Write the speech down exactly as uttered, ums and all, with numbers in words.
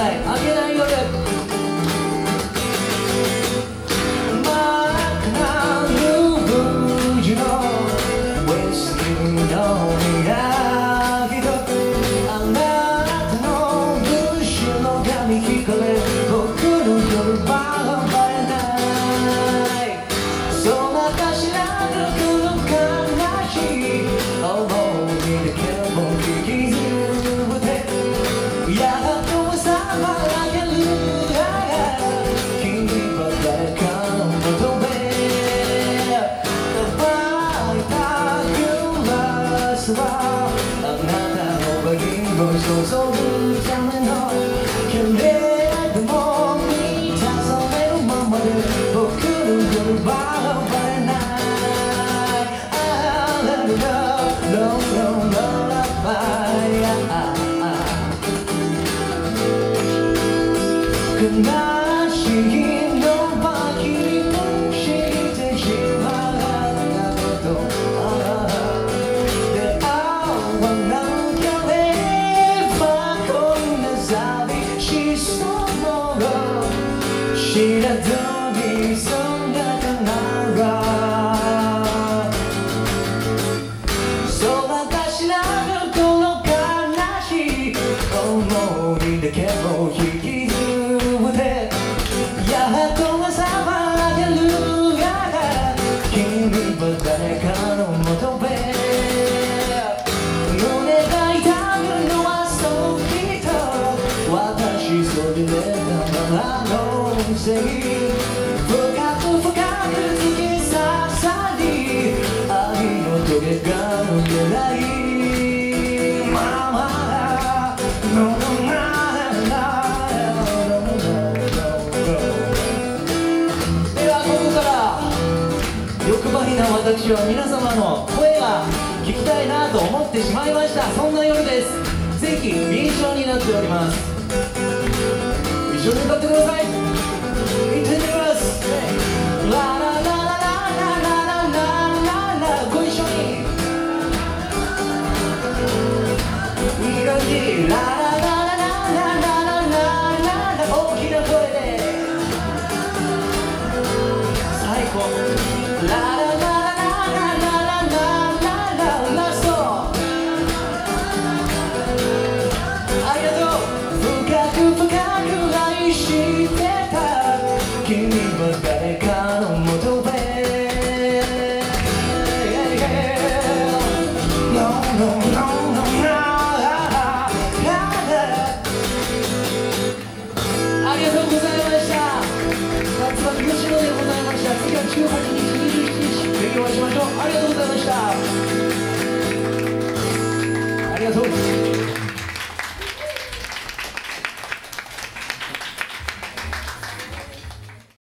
い。明けない夜。真っ赤なルージュのウェスティンの未来とあなたのブッシュの髪聞こえ僕の夜はバレないそなた知らぬこの悲しい思いだけも引きずってやっと収まらける君は誰かの求め乾いたグラスはあなたのバギーを注ぐためのけれども満たされるままで僕の夜はバレない I love you long long lullaby 悲しいのは君と知ってしまったこと出会わなければこんな寂しそう知らずにそんなかならそなた知らぬこの悲しい思いだけを引きずってやっと朝は明けるや君は誰かのもとへ胸が痛むのはそうきっと私それでたまらのせい深く深く突き刺さり愛の棘が抜けないままの欲張りな私は皆様の声が聞きたいなと思ってしまいました。そんな夜です。ぜひ臨床になっております。一緒に歌ってください。行ってみます。ララララララララララご一緒にいい感じ。ラララララララララ大きな声で最高。ララララララララララストありがとう深く深く愛してた君は誰かのもとへ No no no no no ありがとうございました夏場吉野でございました次はじゅうはちにちにじゅうしちにちぜひお会いしましょうありがとうございましたありがとう